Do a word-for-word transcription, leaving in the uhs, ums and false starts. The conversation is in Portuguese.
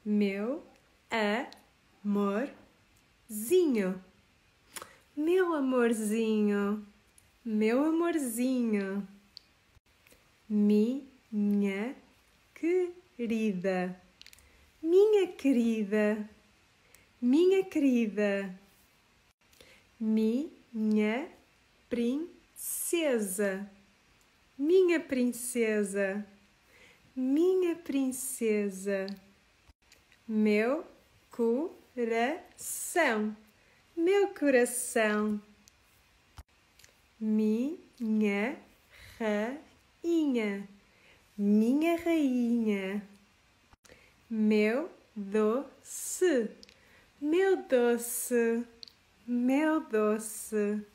meu amorzinho, meu amorzinho, meu amorzinho, minha querida, minha querida, minha querida, minha princesa, minha princesa, minha princesa, meu coração, meu coração, minha rainha, minha rainha, meu doce, meu doce, meu doce.